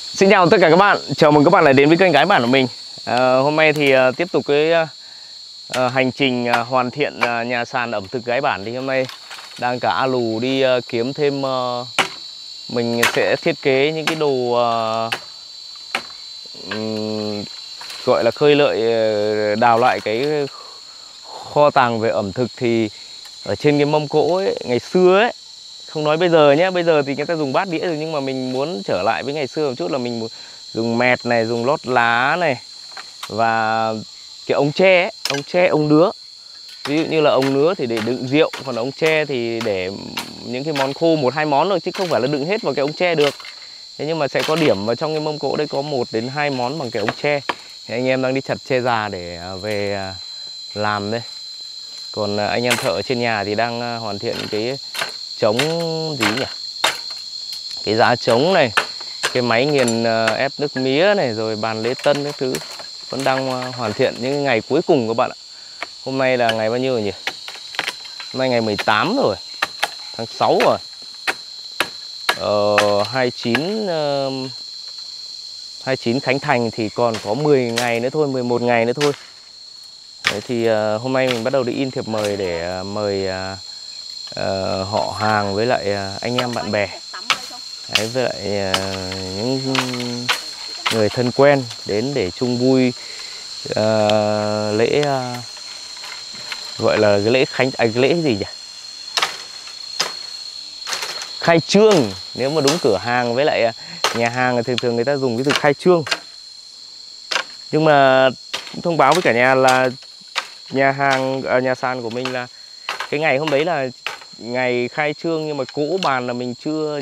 Xin chào tất cả các bạn, chào mừng các bạn lại đến với kênh Gái Bản của mình. Hôm nay thì tiếp tục cái hành trình hoàn thiện nhà sàn ẩm thực Gái Bản. Thì hôm nay đang cả Alu đi kiếm thêm, mình sẽ thiết kế những cái đồ gọi là khơi lợi, đào lại cái kho tàng về ẩm thực. Thì ở trên cái mâm cỗ ấy, ngày xưa ấy, không nói bây giờ nhé, bây giờ thì người ta dùng bát đĩa rồi, nhưng mà mình muốn trở lại với ngày xưa một chút, là mình dùng mẹt này, dùng lót lá này, và cái ống tre ấy, ống tre, ống nứa. Ví dụ như là ống nứa thì để đựng rượu, còn ống tre thì để những cái món khô, 1-2 món thôi, chứ không phải là đựng hết vào cái ống tre được. Thế nhưng mà sẽ có điểm vào trong cái mâm cỗ đây có 1-2 món bằng cái ống tre. Thì anh em đang đi chặt tre già để về làm đây. Còn anh em thợ ở trên nhà thì đang hoàn thiện cái trống gì nhỉ? Cái giá trống này, cái máy nghiền ép nước mía này, rồi bàn lễ tân các thứ vẫn đang hoàn thiện những ngày cuối cùng các bạn ạ. Hôm nay là ngày bao nhiêu rồi nhỉ? Hôm nay ngày 18 rồi, tháng 6 rồi. 29 Khánh Thành thì còn có 10 ngày nữa thôi, 11 ngày nữa thôi. Đấy thì hôm nay mình bắt đầu đi in thiệp mời để mời họ hàng với lại anh em bạn bè. Đấy, với lại những người thân quen đến để chung vui lễ, gọi là cái lễ cái lễ gì nhỉ? Khai trương. Nếu mà đúng cửa hàng với lại nhà hàng thì thường người ta dùng cái từ khai trương. Nhưng mà thông báo với cả nhà là nhà sàn của mình là cái ngày hôm đấy là ngày khai trương, nhưng mà cỗ bàn là mình chưa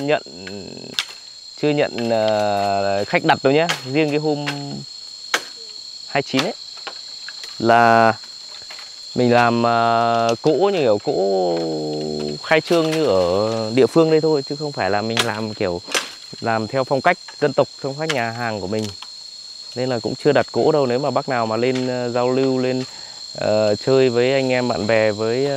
nhận khách đặt đâu nhé. Riêng cái hôm 29 ấy là mình làm cỗ như kiểu cỗ khai trương như ở địa phương đây thôi, chứ không phải là mình làm kiểu làm theo phong cách dân tộc, phong cách nhà hàng của mình. Nên là cũng chưa đặt cỗ đâu. Nếu mà bác nào mà lên giao lưu, lên chơi với anh em bạn bè, với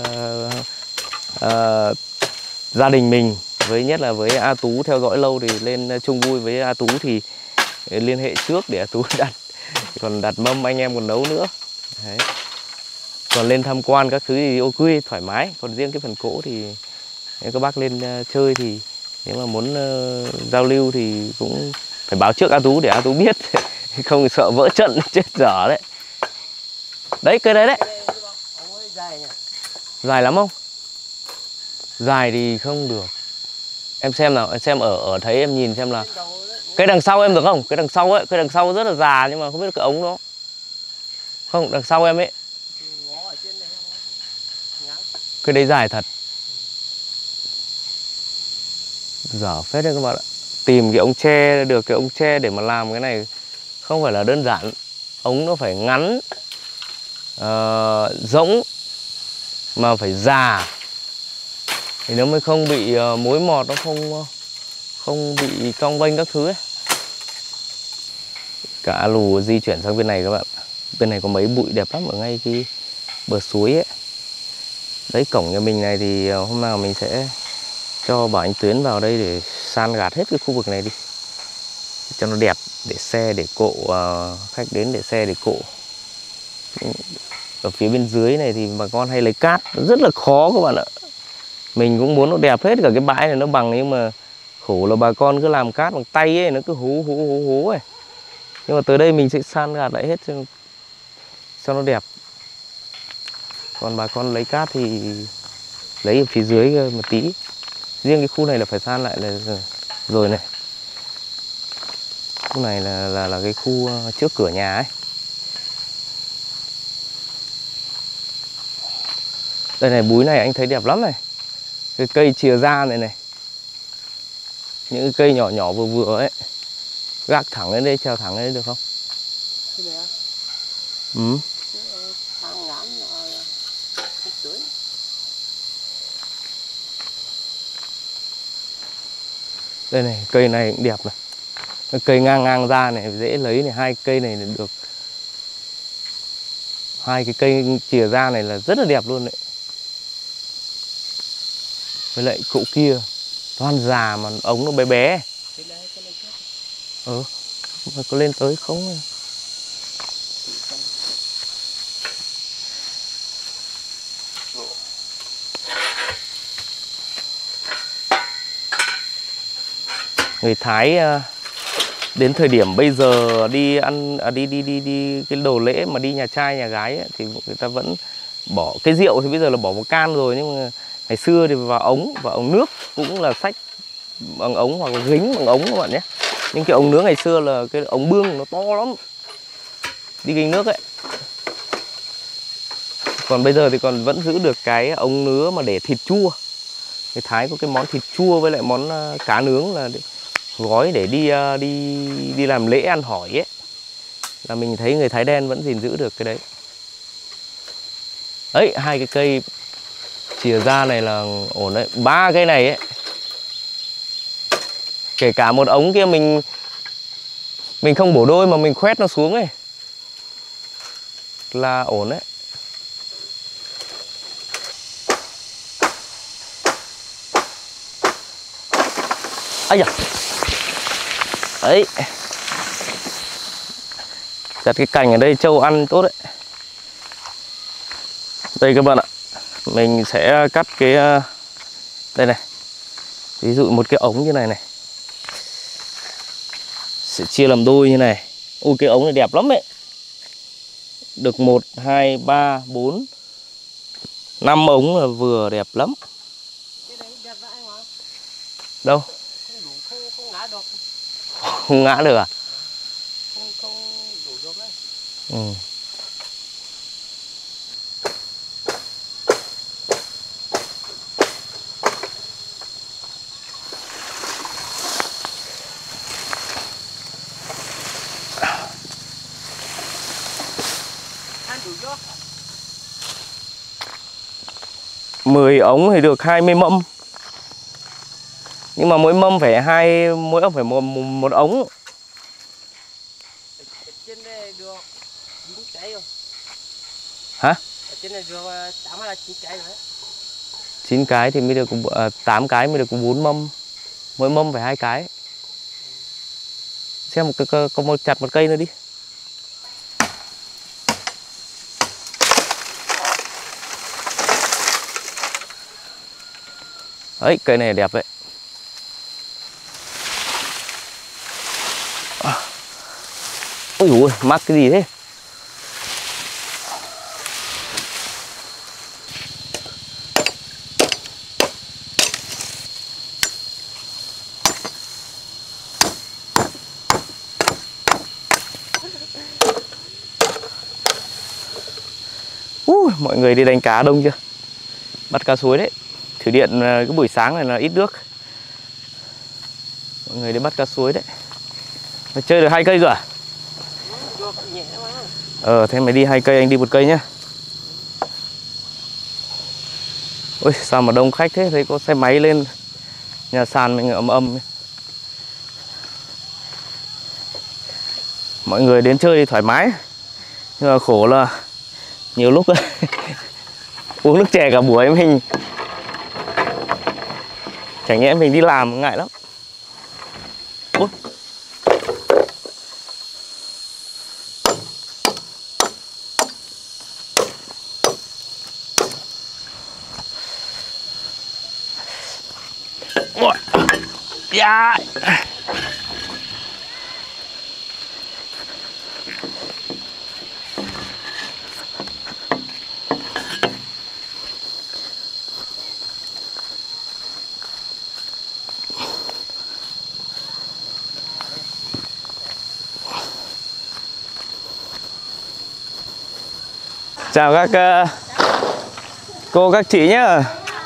gia đình mình, với nhất là với A Tú theo dõi lâu, thì lên chung vui với A Tú thì liên hệ trước để A Tú đặt. Còn đặt mâm anh em còn nấu nữa. Đấy. Còn lên tham quan các thứ thì ok, thoải mái. Còn riêng cái phần cỗ thì nếu các bác lên chơi thì nếu mà muốn giao lưu thì cũng phải báo trước A Tú để A Tú biết. Không sợ vỡ trận chết dở đấy. Đấy, cây đấy đấy. Dài lắm không? Dài thì không được. Em xem nào, em xem ở thấy em nhìn xem là cái đằng sau em được không? Cái đằng sau ấy, cái đằng sau rất là già nhưng mà không biết cái ống đó. Không, đằng sau em ấy. Cái đấy dài thật. Dở phết đấy các bạn ạ. Tìm cái ống tre, được cái ống tre để mà làm cái này không phải là đơn giản. Ống nó phải ngắn, rỗng, mà phải già thì nó mới không bị mối mọt, nó không bị cong vênh các thứ ấy. Cả Alu di chuyển sang bên này các bạn. Bên này có mấy bụi đẹp lắm ở ngay cái bờ suối ấy. Đấy, cổng nhà mình này thì hôm nào mình sẽ cho bảo anh Tuyến vào đây để san gạt hết cái khu vực này đi cho nó đẹp, để xe để cộ, khách đến để xe để cộ. Ở phía bên dưới này thì bà con hay lấy cát, rất là khó các bạn ạ. Mình cũng muốn nó đẹp hết cả cái bãi này nó bằng, nhưng mà khổ là bà con cứ làm cát bằng tay ấy, nó cứ hú ấy. Nhưng mà tới đây mình sẽ san gạt lại hết cho nó đẹp. Còn bà con lấy cát thì lấy ở phía dưới một tí. Riêng cái khu này là phải san lại là rồi này. Khu này là cái khu trước cửa nhà ấy. Đây này, búi này anh thấy đẹp lắm này. Cái cây chìa ra này này. Những cái cây nhỏ nhỏ vừa vừa ấy. Gác thẳng lên đây, treo thẳng lên đây được không? Ừ. Đây này, cây này cũng đẹp này. Cái cây ngang ra này, dễ lấy này. Hai cây này được. Hai cái cây chìa ra này là rất là đẹp luôn đấy. Với lại cậu kia toàn già mà ống nó bé bé. Mà có lên tới không? Người Thái đến thời điểm bây giờ đi ăn đi cái đồ lễ mà đi nhà trai nhà gái ấy, thì người ta vẫn bỏ cái rượu thì bây giờ là bỏ vào can rồi, nhưng mà ngày xưa thì vào ống nước cũng là xách bằng ống hoặc là gính bằng ống các bạn nhé. Nhưng cái ống nướng ngày xưa là cái ống bương nó to lắm, đi gánh nước ấy. Còn bây giờ thì còn vẫn giữ được cái ống nứa mà để thịt chua. Người Thái có cái món thịt chua với lại món cá nướng là gói để đi làm lễ ăn hỏi ấy, là mình thấy người Thái đen vẫn gìn giữ được cái đấy. Ấy, hai cái cây chìa ra này là ổn đấy, 3 cây này ấy. Kể cả một ống kia mình không bổ đôi mà mình khoét nó xuống ấy là ổn đấy. Ây da. Đấy. Chặt cái cành ở đây trâu ăn tốt đấy. Đây các bạn ạ. Mình sẽ cắt cái đây này. Ví dụ một cái ống như này này. Sẽ chia làm đôi như này. Ui cái ống này đẹp lắm đấy. Được 1, 2, 3, 4, 5 ống là vừa đẹp lắm. Đâu? Không ngã được. Không ngã được à? Không đủ được đấy. Ừ. Ăn đủ chưa? 10 ống thì được 20 mâm. Nhưng mà mỗi ống phải một ống. Ở trên này được 9 cái rồi. Hả? Ở trên này được 8 hay là 9 cái rồi đấy. 9 cái thì mới được 8 cái mới được 4 mâm. Mỗi mâm phải 2 cái. Xem có một chặt một cây nữa đi. Đấy, cây này đẹp đấy. Ôi dồi ôi, mắc cái gì thế? Mọi người đi đánh cá đông chưa? Bắt cá suối đấy. Thủy điện cái buổi sáng này là ít nước. Mọi người đi bắt cá suối đấy. Mày chơi được 2 cây rồi à? Thế mày đi 2 cây, anh đi 1 cây nhá. Ôi sao mà đông khách thế? Thấy có xe máy lên nhà sàn mình ầm ầm. Mọi người đến chơi thì thoải mái. Nhưng mà khổ là nhiều lúc uống nước chè cả buổi mình. Chẳng nhẽ mình đi làm ngại lắm. Ủa? Yeah. Chào các cô các chị nhé.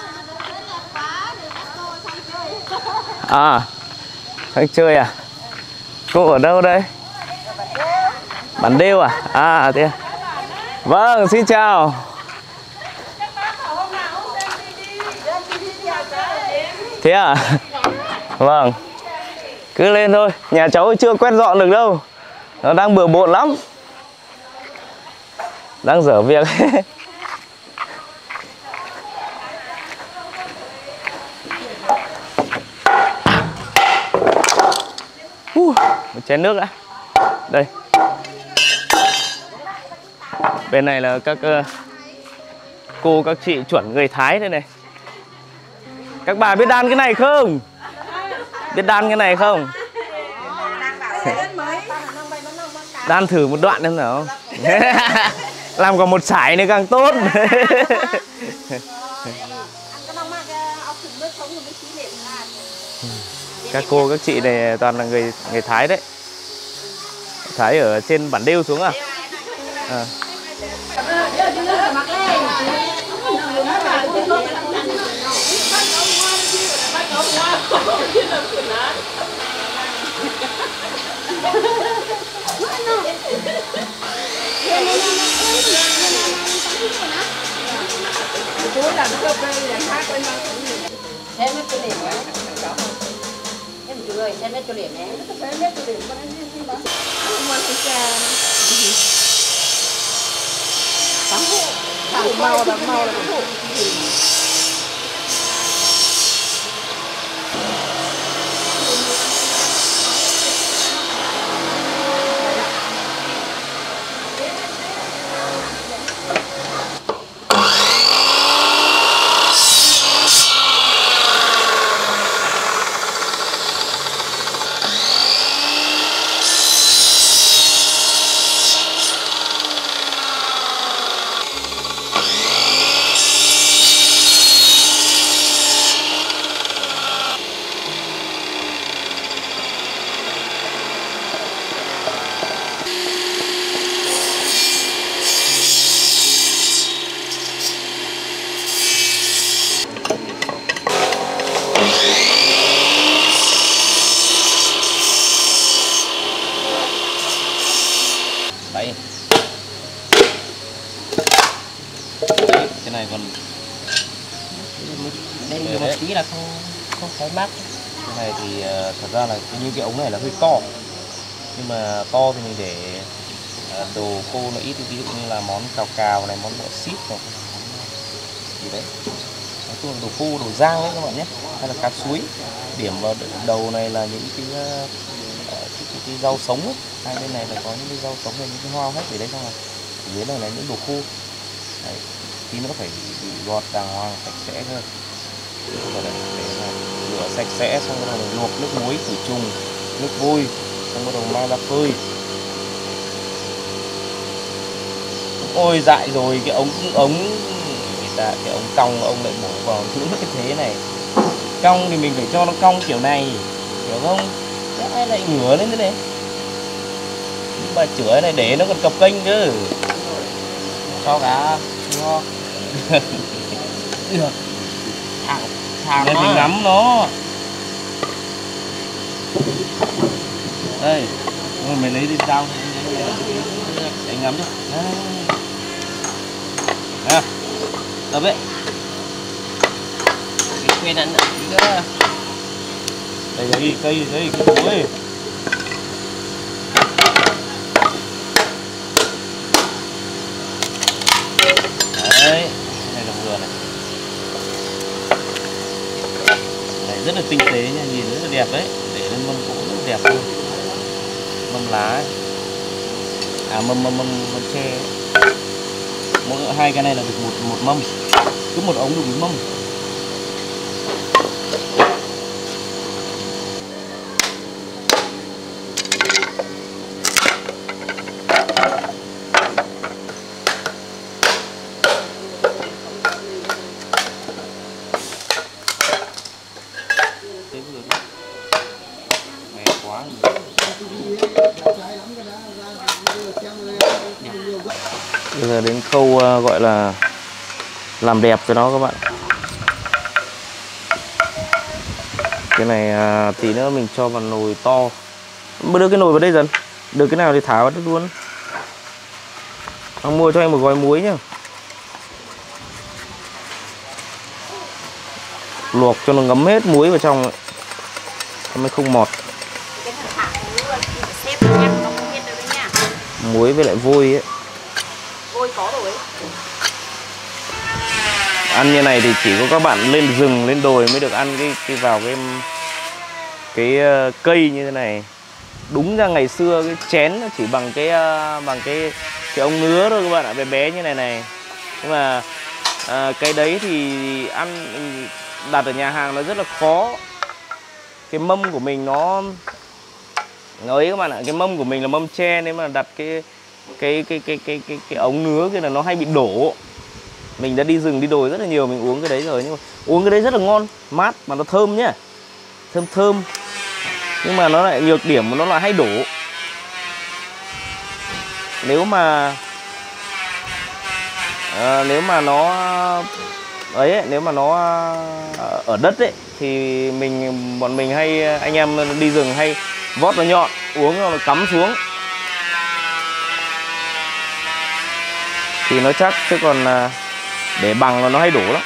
À, sang chơi à? Cô ở đâu đây? Bản Đêu à? À thế à? Vâng, xin chào. Thế à? Vâng. Cứ lên thôi, nhà cháu chưa quét dọn được đâu. Nó đang bừa bộn lắm. Đang dở việc. Một chén nước đã. Đây. Bên này là các cô các chị chuẩn người Thái đây này. Các bà biết đan cái này không? Biết đan cái này không? Đan thử một đoạn xem nào. Làm còn một sải nữa càng tốt. Các cô các chị này toàn là người Thái đấy. Thái ở trên bản Đêu xuống à? Đấy. Đấy, cái này còn đây một tí là không thấy mát. Cái này thì thật ra là như cái ống này là hơi to, nhưng mà to thì mình để đồ khô nó ít, ví dụ như là món cào này, món bọ xít này, gì đấy, nói chung là đồ khô, đồ rang ấy các bạn nhé, hay là cá suối. Điểm vào đầu này là những cái rau sống ấy. Hai bên này là có những cái rau sống hay những cái hoa hết để đây, xong rồi dưới này là những đồ khô. Đấy, tí nữa phải bị gọt đàng hoàng sạch sẽ hơn. Rồi để rửa sạch sẽ, xong rồi luộc nước muối khử trùng, nước vôi, xong rồi mang ra phơi. Ôi dại rồi, cái ống người ta, cái ống cong ông lại bổ vào thứ cái thế này. Cong thì mình phải cho nó cong kiểu này, hiểu không? Ai lại ngửa lên thế này? Bà chữa này để nó còn cập kênh chứ. Cho cả cho. Được. Thằng này phải ngắm nó. Đây, mình lấy đi dao để ngắm chứ. À, đập đấy. Cái quên ăn nữa. Đây cây cái chuối. Đấy, này là vừa này. Này rất là tinh tế nha, nhìn rất là đẹp đấy. Để lên mâm cỗ rất là đẹp luôn. Mâm lá ấy. À mâm tre. Mỗi hai cái này là được một mâm. Cứ một ống được một mâm. Bây giờ đến khâu gọi là làm đẹp cho nó các bạn. Cái này tí nữa mình cho vào nồi to. Đưa cái nồi vào đây dần. Được cái nào thì thả vào đất luôn. Ông mua cho em một gói muối nhá. Luộc cho nó ngấm hết muối vào trong ấy. Nó mới không mọt. Muối với lại vôi ấy. Vôi có rồi. Ăn như này thì chỉ có các bạn lên rừng, lên đồi mới được ăn cái vào cái cây như thế này. Đúng ra ngày xưa cái chén nó chỉ bằng cái ống nứa thôi các bạn ạ, bé bé như này này. Nhưng mà cái đấy thì ăn đặt ở nhà hàng nó rất là khó. Cái mâm của mình nó ấy các bạn ạ, cái mâm của mình là mâm tre, nếu mà đặt cái ống nứa kia là nó hay bị đổ. Mình đã đi rừng đi đồi rất là nhiều, mình uống cái đấy rồi, nhưng mà uống cái đấy rất là ngon, mát mà nó thơm nhá, thơm thơm. Nhưng mà nó lại nhược điểm của nó là hay đổ. Nếu mà nó ấy, nếu mà nó ở đất ấy thì bọn mình hay, anh em đi rừng hay vót nó nhọn uống, nó cắm xuống thì nó chắc, chứ còn để bằng là nó hay đổ lắm.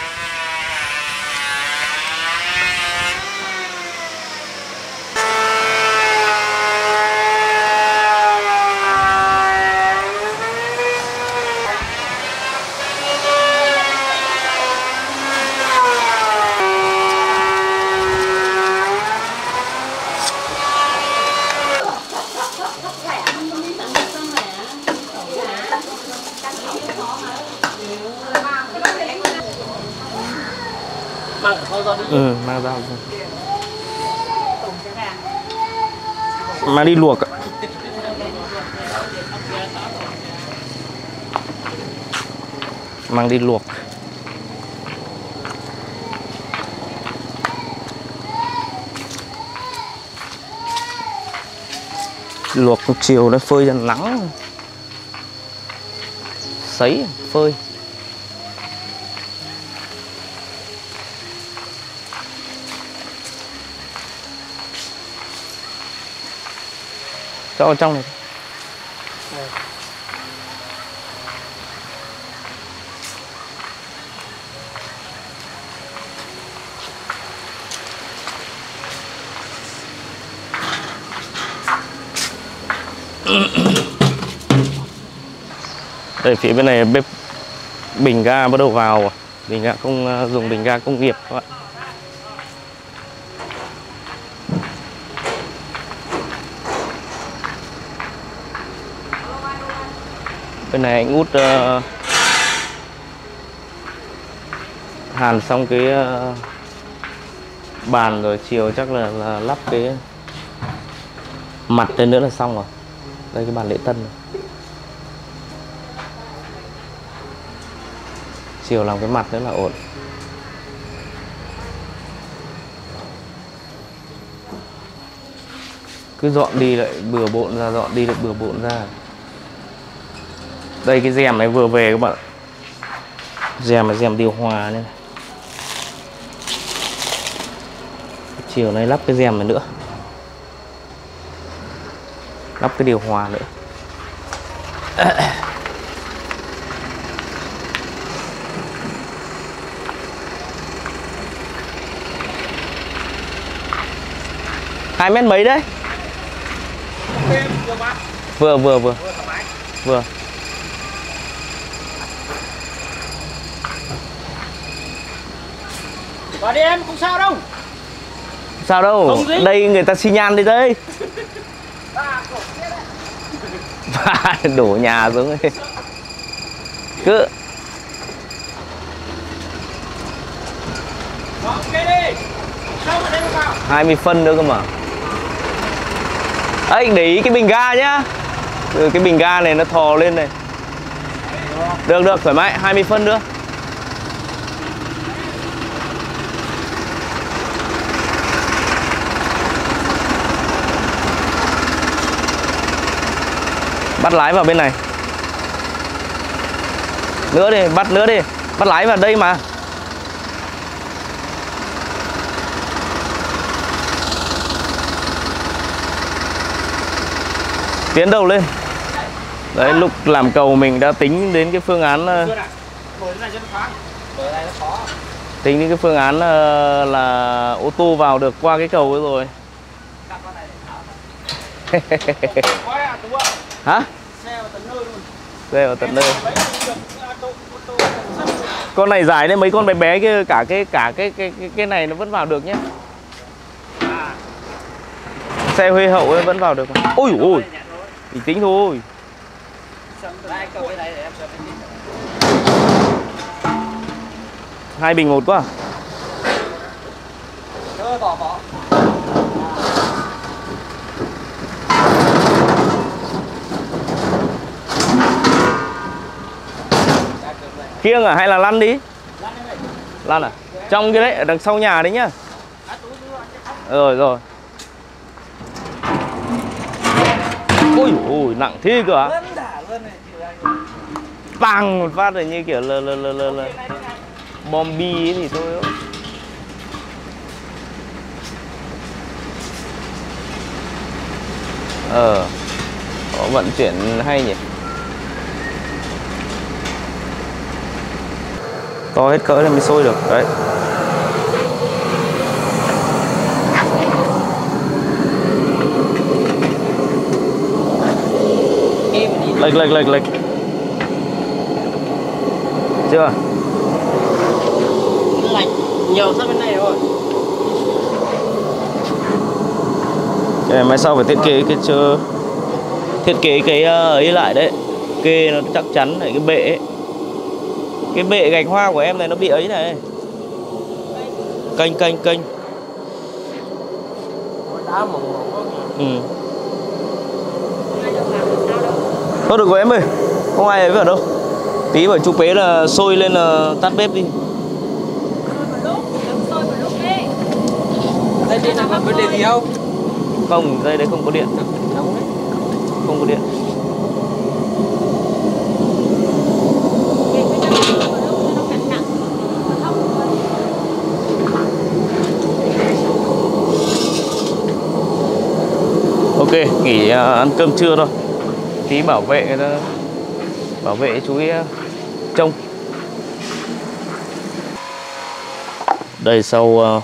Ừ, mang ra mang đi luộc ạ. Mang đi luộc. Luộc chiều nó phơi ra nắng, sấy phơi. Cho vào trong này. Đây phía bên này bếp bình ga bắt đầu vào. Bình ga không dùng bình ga công nghiệp các bạn. Bên này anh út hàn xong cái bàn rồi, chiều chắc là lắp cái mặt lên nữa là xong rồi. Đây cái bàn lễ tân này. Chiều làm cái mặt nữa là ổn. Cứ dọn đi lại bừa bộn ra, dọn đi lại bừa bộn ra. Đây cái rèm này vừa về các bạn. Rèm là rèm điều hòa này. Chiều nay lắp cái rèm này nữa. Lắp cái điều hòa nữa. Hai mét mấy đấy? Vừa. Vào đi em, không sao đâu. Sao đâu? Đây người ta xi nhan đi đây. Đổ nhà xuống ấy. Cứ Ok đi. Sao mà đem vào? 20 phân nữa cơ mà. Ấy, anh để ý cái bình ga nhá. Cái bình ga này nó thò lên này. Được, thoải mái, 20 phân nữa. Bắt lái vào bên này. Nữa đi, bắt nữa đi. Bắt lái vào đây mà. Tiến đầu lên. Đấy, lúc làm cầu mình đã tính đến cái phương án tính đến cái phương án là ô tô vào được qua cái cầu ấy rồi. Hả? Xe vào tận nơi. Con này dài nên mấy con bé bé kia, cả cái này nó vẫn vào được nhé. xe Huê Hậu ấy vẫn vào được. Ôi ôi, bình tĩnh thôi. Hai bình một quá. Kiêng à hay là lăn đi? Lăn à? Trong kia đấy, ở đằng sau nhà đấy nhá. Rồi rồi. Ôi ôi, nặng thế cơ à? Bang một phát rồi như kiểu là bom bi ấy thì thôi. Có vận chuyển hay nhỉ. To hết cỡ thì mới sôi được đấy. Lệch chưa? Lạnh nhiều sang bên này rồi. Mai sau phải thiết kế cái ấy lại đấy, kê nó chắc chắn này, cái bệ ấy. Cái bệ gạch hoa của em này nó bị ấy này. Kênh. Ừ. Thôi được rồi em ơi, không ai ấy vào đâu. Tí bảo chú Pế là sôi lên là tắt bếp đi. Đây là có vấn đề gì không? Không, dây đấy không có điện. Không có điện. Ok, nghỉ ăn cơm trưa thôi. Tí bảo vệ chú ấy trông. Đây sau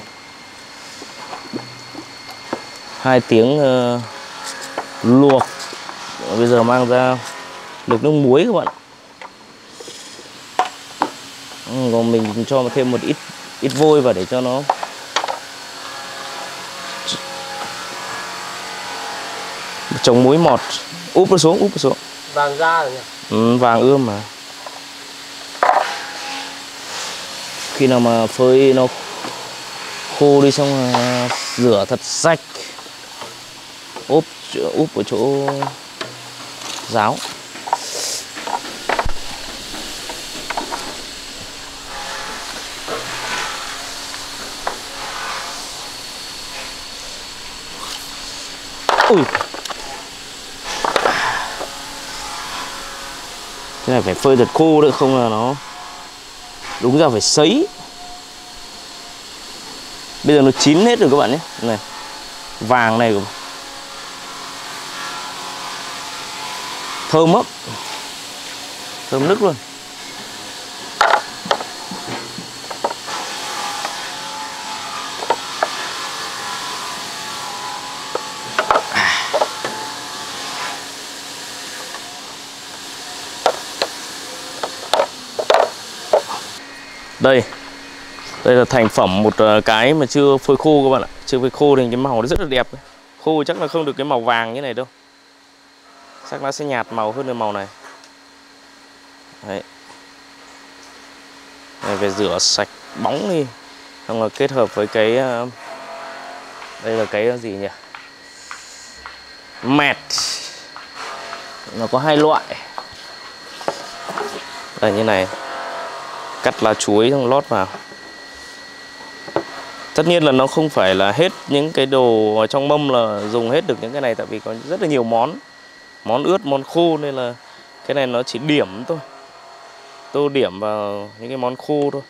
2 tiếng luộc, bây giờ mang ra được nước muối các bạn. Còn mình cho thêm một ít vôi vào để cho nó chống muối mọt. Úp nó xuống. Vàng da rồi nhỉ? Vàng ươm mà. Khi nào mà phơi nó khô đi xong là rửa thật sạch, úp ở chỗ ráo. Ui, cái này phải phơi thật khô nữa, không là nó đúng ra phải sấy. Bây giờ nó chín hết rồi các bạn nhé. Này, vàng này thơm lắm, thơm nức luôn. Đây là thành phẩm một cái mà chưa phơi khô các bạn ạ. Chưa phơi khô thì cái màu nó rất là đẹp. Khô chắc là không được cái màu vàng như này đâu. Chắc nó sẽ nhạt màu hơn cái màu này. Đấy. Này phải rửa sạch bóng đi. Xong là kết hợp với cái đây là cái gì nhỉ? Mẹt. Nó có 2 loại. Đây như này. Cắt lá chuối xong lót vào. Tất nhiên là nó không phải là hết những cái đồ ở trong mâm là dùng hết được những cái này, tại vì có rất là nhiều món ướt, món khô, nên là cái này nó chỉ điểm thôi. Tô điểm vào những cái món khô thôi.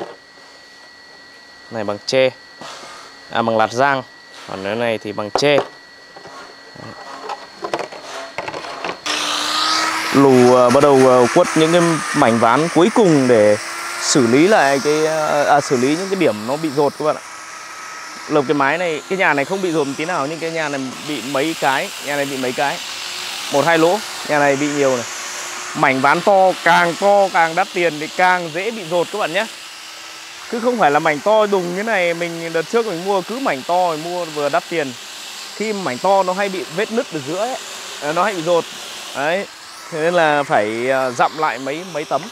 Này bằng tre, bằng lạt rang, còn cái này thì bằng tre. Lù bắt đầu quất những cái mảnh ván cuối cùng để xử lý lại xử lý những cái điểm nó bị dột các bạn ạ. Lợp cái mái này, cái nhà này không bị dột một tí nào, nhưng cái nhà này bị mấy cái, 1-2 lỗ, nhà này bị nhiều này. Mảnh ván to càng đắt tiền thì càng dễ bị dột các bạn nhé. Cứ không phải là mảnh to đùng như này, mình đợt trước mình mua cứ mảnh to, mình mua vừa đắt tiền khi mảnh to nó hay bị vết nứt ở giữa ấy, nó hay bị dột đấy, thế nên là phải dặm lại mấy tấm.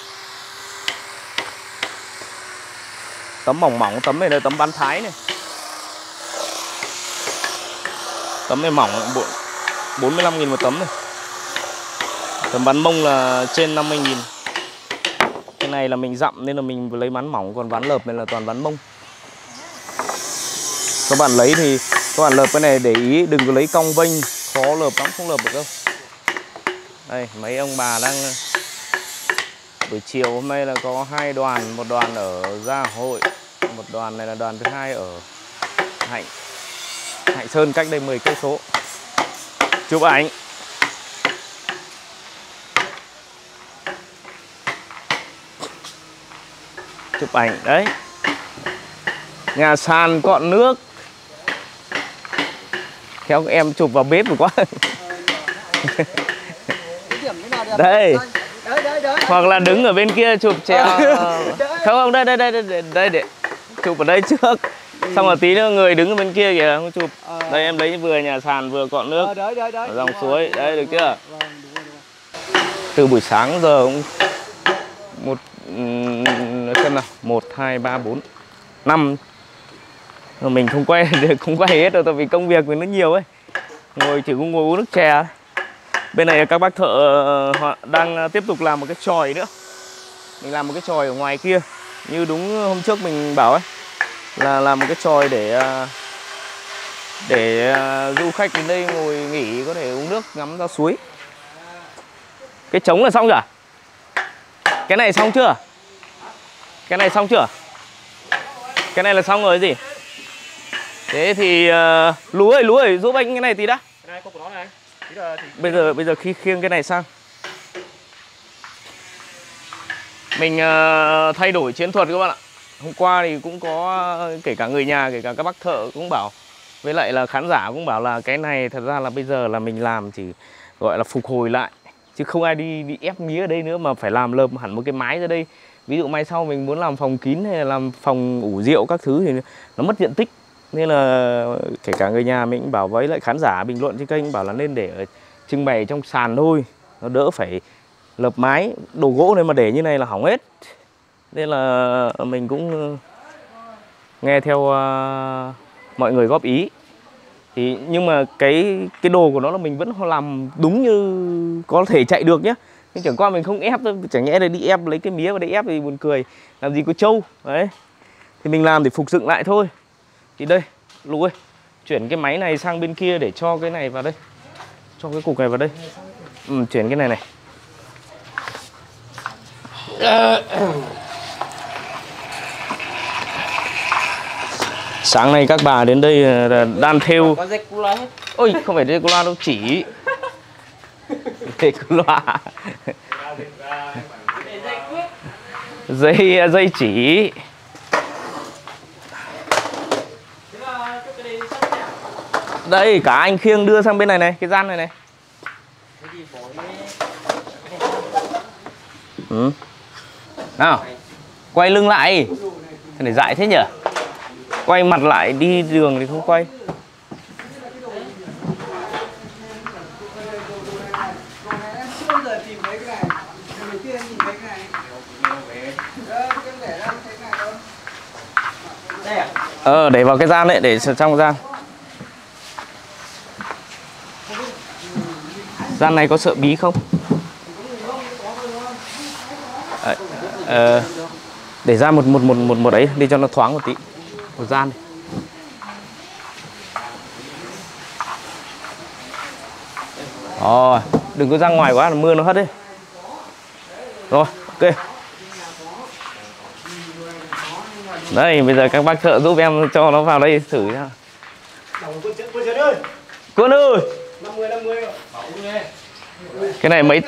Tấm mỏng mỏng, tấm này là tấm bán thái này, tấm này mỏng 45.000 một tấm này. Tấm ván mông là trên 50.000. Cái này là mình dặm nên là mình lấy ván mỏng, còn ván lợp này là toàn ván mông. Các bạn lấy thì các bạn lợp cái này để ý đừng có lấy cong vênh, khó lợp lắm, không lợp được đâu. Đây mấy ông bà đang buổi chiều hôm nay là có 2 đoàn, một đoàn ở Gia Hội, một đoàn này là đoàn thứ hai ở Hạnh Sơn, cách đây 10 cây số. Chụp ảnh. Chụp ảnh đấy. Nhà sàn cọn nước. Khéo em chụp vào bếp rồi quá. Đây. Hoặc là đứng ở bên kia chụp treo. Không, đây để chụp ở đây trước. Xong rồi tí nữa người đứng ở bên kia kìa không chụp. Đây em lấy vừa nhà sàn vừa cọn nước ở dòng suối. Đấy được chưa? Từ buổi sáng giờ cũng xem nào, 1 2 3 4 5. Mình không quay hết đâu, tại vì công việc mình nó nhiều ấy. Chỉ có ngồi uống nước chè. Bên này các bác thợ họ đang tiếp tục làm một cái chòi nữa. Mình làm một cái chòi ở ngoài kia. Như đúng hôm trước mình bảo ấy, là làm một cái chòi để du khách đến đây ngồi nghỉ có thể uống nước ngắm ra suối. Cái trống là xong chưa? Cái này xong chưa? Cái này xong chưa? Cái này là xong rồi gì? Thế thì Lú ơi giúp anh cái này tí đã. Cái này không của nó này. Bây giờ khi khiêng cái này sang, mình thay đổi chiến thuật các bạn ạ. Hôm qua thì cũng có kể cả người nhà, kể cả các bác thợ cũng bảo, với lại là khán giả cũng bảo là cái này thật ra là bây giờ là mình làm chỉ gọi là phục hồi lại, chứ không ai đi ép mía ở đây nữa, mà phải làm lợp hẳn một cái mái ra đây. Ví dụ mai sau mình muốn làm phòng kín hay là làm phòng ủ rượu các thứ thì nó mất diện tích. Nên là kể cả người nhà mình cũng bảo, với lại khán giả bình luận trên kênh bảo là nên để ở trưng bày trong sàn thôi, nó đỡ phải lợp mái. Đồ gỗ này mà để như này là hỏng hết. Nên là mình cũng nghe theo mọi người góp ý. Thì nhưng mà cái đồ của nó là mình vẫn làm đúng như có thể chạy được nhá. Nhưng chẳng qua mình không ép thôi, chẳng nhẽ là đi ép lấy cái mía vào đây ép thì buồn cười, làm gì có trâu. Đấy. Thì mình làm để phục dựng lại thôi. Thì đây, Lú ơi, chuyển cái máy này sang bên kia để cho cái này vào đây. Cho cái cục này vào đây. Chuyển cái này này. Sáng nay các bà đến đây đan thêu. Có dây cu loa hết. Ôi, không phải dây cu loa đâu, chỉ. Dây cu loa. Dây chỉ. Đây, cả anh khiêng đưa sang bên này này, cái gian này này. Nào, quay lưng lại. Thế này dại thế nhỉ? Quay mặt lại, đi đường thì không quay. Để vào cái gian đấy, để trong gian. Gian này có sợ bí không? Để ra một ấy đi cho nó thoáng một tí. Một gian đi. Rồi, đừng có ra ngoài quá là mưa nó hất đi. Rồi, ok. Đây, bây giờ các bác thợ giúp em cho nó vào đây thử nha. Quân ơi. 50. Cái này mấy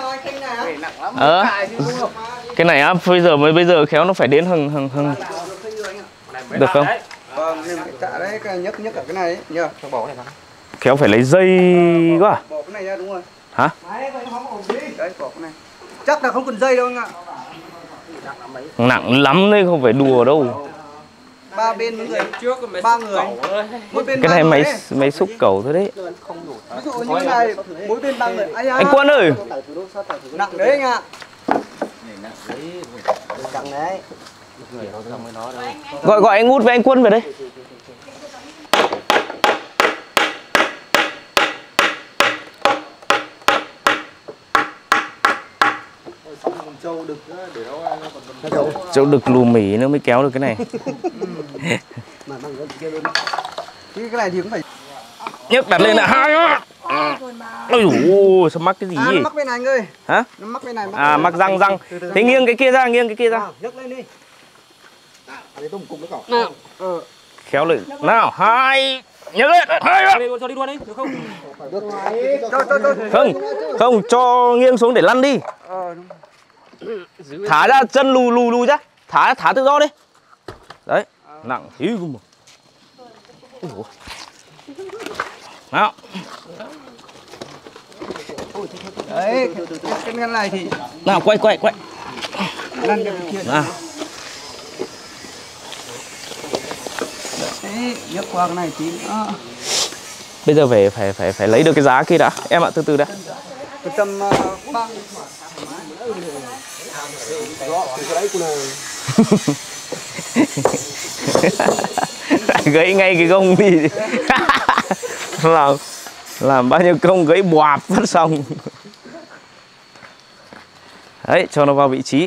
cái này á, bây giờ khéo nó phải đến hừng được không? Vâng, đấy, nhấc ở cái này nhá, cho bỏ cái này vào. Khéo phải lấy dây quá. Bỏ cái này ra đúng rồi. Hả? Đấy, bỏ cái này. Chắc là không cần dây đâu anh ạ. Nặng lắm đấy, không phải đùa đâu. ba bên mỗi người trước ba người mỗi bên Cái ba này người máy ấy. máy xúc cầu thôi đấy. Ví dụ như thế này mỗi bên ba người. Ai da. Anh Quân ơi, Nặng đấy anh ạ. Nặng đấy. gọi anh Út với anh Quân về đây. Châu đực lù mỉ nữa mới kéo được cái này. Cái này thì cũng phải. Nhấc đặt lên là hai á. Ôi dồi, sao mắc cái gì À, nó vậy? mắc bên này anh ơi. Hả? Nó mắc bên này. À, mắc răng răng. Thế nghiêng cái kia ra, nghiêng cái kia ra. Nhấc lên đi. Khéo lại. Nào, hai. Nhấc lên. Hai á. cho đi luôn đi được không? Không, không, cho nghiêng xuống để lăn đi. Thả ra chân lù ra. Thả tự do đi. Đấy, nặng hí cơ mà. Ôi dồi. Nào. Đấy, cái ngăn này thì Nào, quay. lăn cái kia. Nào. Đấy, nhấc qua cái này tí nữa. Bây giờ phải lấy được cái giá kia đã. Em ạ, từ từ đã. Từ tầm 3 Gãy ngay cái gông đi. làm bao nhiêu công gãy boạp phát xong. Đấy, cho nó vào vị trí.